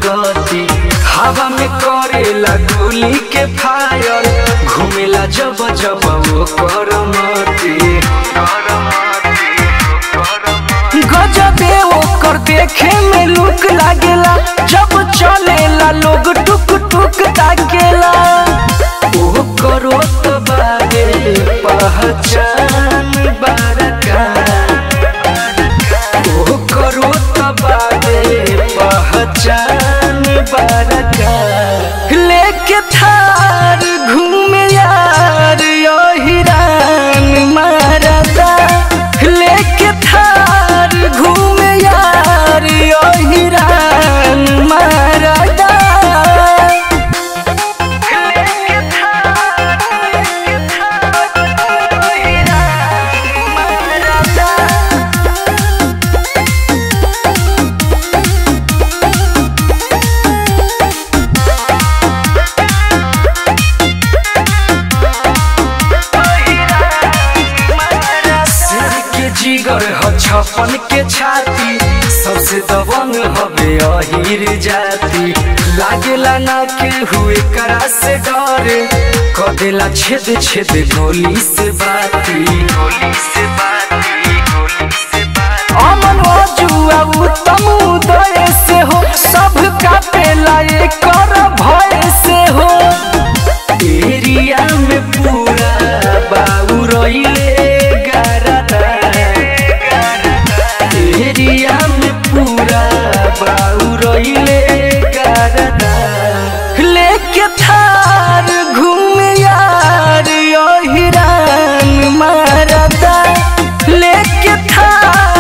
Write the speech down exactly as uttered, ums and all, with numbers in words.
गति हवा में करेला गोली के फायर घूमेला जब जब वो करमती गजबे ओकर देखे में लुक लागेला जब चलेला लोग टुक टुक ताकेला ओ करो तो बारे पहचान बरका ओ करो तो बारे पहचान बरका लेके थार घूमे यार यो हिरान मारदा लेके थार घूमे यार यो हिरान मारदा जिगर ह छपन के छाती सबसे दबंग हवे अहिर जाती लागेला ना के हुए करा से डरे कदेला छेद छेद गोली से बाती गोली से बाती गोली से बाती अमन हो जुआ उत्तम उदय से हो सब का पेला ये कर भय से हो एरिया में पूरा बाऊ रहिले एरिया में पूरा बाऊ रहिले करदा लेके थार घूमे यार यो हिरान मारदा लेके थार